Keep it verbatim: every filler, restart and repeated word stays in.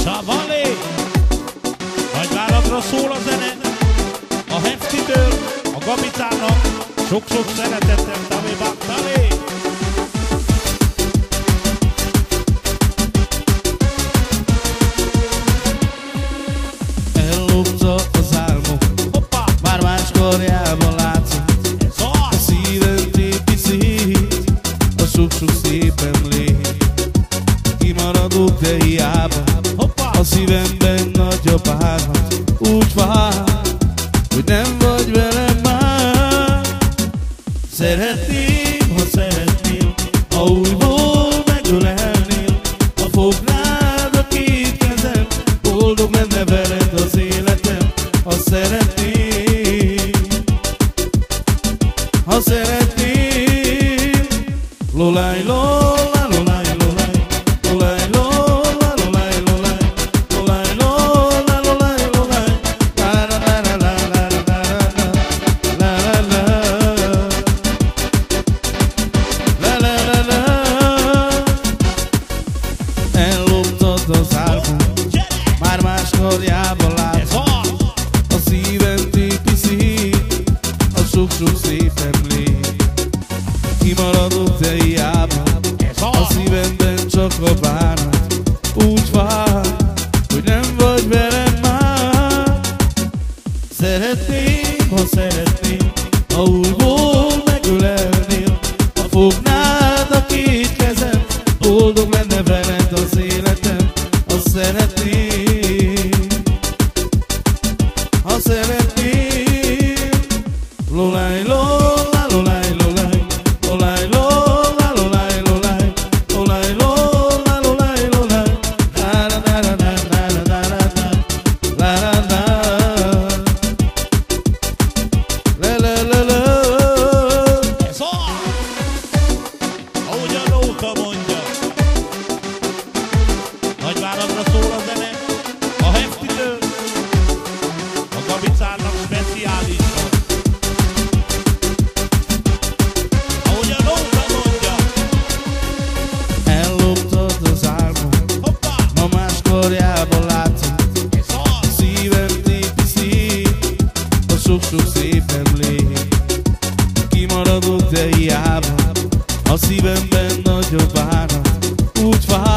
Savalé! Nagyváradra szól a zene, a Hefcitől, a Gabicának, sok-sok szeretettel, Tami Baktalé! Ellopta az álmok, Hoppá! már más karjában látszott. Ez A az! szívem tépi szét, a sok-sok szép emlék. Kimaradok, de hiába, Hoppá! a szívemben nagy a bánat. Úgy vár, hogy nem vagy velem már. Szeretném, ha szeretnél, ha újból megölelnél, ha fognád a két kezem, boldog lenne veled az életem. Ha szeretném, ha szeretném, lolaj, lolaj, lolaj, lolaj, lolaj, lolaj, lolaj, lolaj, lolaj, lolaj, lolaj, lolaj, la la la la la la la la la la la la la la. Elloptad az álmom, már más karjában Ez látom. az! A szívem tépi szét, a sok-sok szép emlék. Kimaradok, de hiába, Ez a az! szívemben csak a bánat. Úgy vár, hogy nem vagy velem már. Szeretném, ha szeretném, ha újból megölelnél, ha fognád a két kezem, boldog lenne veled az életem. Ha szeretném, ha szeretném, lolaj, lolaj, lolaj, lolaj, lolaj, lolaj, lolaj, lolaj, lolaj, lolaj, lolaj, lolaj, la la la la la la la la la la la la la la. Ez az! Ahogy a nóta mondja. Nagyváradra szól a zene, a Hefcitől, a Gabicának speciálisan. Ahogy a nóta mondja. Elloptad az álmom, Hoppá! ma más karjában látom. Ez az! Szívem tépi szét, a sok-sok szép emlék. Kimaradok, de hiába, a szívemben nagy a bánat. Úgy vár,